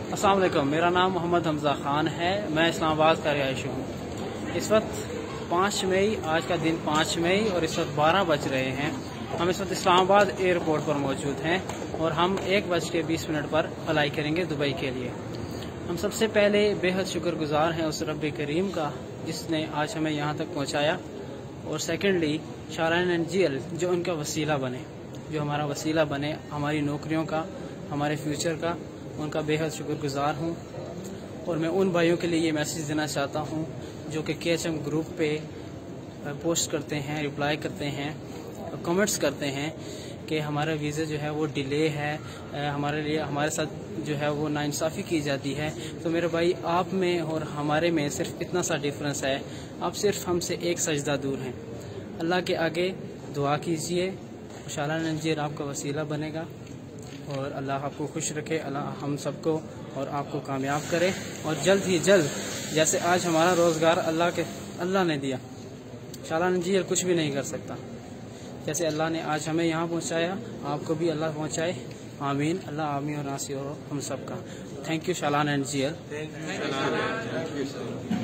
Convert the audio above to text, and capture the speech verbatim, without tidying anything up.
अस्सलाम वालेकुम, मेरा नाम मोहम्मद हमजा खान है। मैं इस्लामाबाद का रिहायशी हूँ। इस वक्त पाँच मई, आज का दिन पाँच मई और इस वक्त बारह बज रहे हैं। हम इस वक्त इस्लामाबाद एयरपोर्ट पर मौजूद हैं और हम एक बज के बीस मिनट पर फ्लाई करेंगे दुबई के लिए। हम सबसे पहले बेहद शुक्रगुजार हैं उस रब करीम का जिसने आज हमें यहाँ तक पहुँचाया, और सेकेंडली शारान एनजीएल जो उनका वसीला बने, जो हमारा वसीला बने हमारी नौकरियों का, हमारे फ्यूचर का, उनका बेहद शुक्रगुजार हूँ। और मैं उन भाइयों के लिए ये मैसेज देना चाहता हूँ जो कि के एच एम ग्रुप पे पोस्ट करते हैं, रिप्लाई करते हैं, कमेंट्स करते हैं कि हमारा वीज़ा जो है वो डिले है, हमारे लिए हमारे साथ जो है वो नाइंसाफ़ी की जाती है। तो मेरे भाई, आप में और हमारे में सिर्फ इतना सा डिफरेंस है, आप सिर्फ हमसे एक सजदा दूर हैं। अल्लाह के आगे दुआ कीजिए, शारान एनजीएल आपका वसीला बनेगा और अल्लाह आपको खुश रखे, अल्लाह हम सबको और आपको कामयाब करे। और जल्द ही जल्द, जैसे आज हमारा रोज़गार अल्लाह के अल्लाह ने दिया, शारान एनजीएल कुछ भी नहीं कर सकता। जैसे अल्लाह ने आज हमें यहाँ पहुँचाया, आपको भी अल्लाह पहुँचाए। आमीन। अल्लाह आमीन और नासिर हो हम सब का। थैंक यू शारान एनजीएल।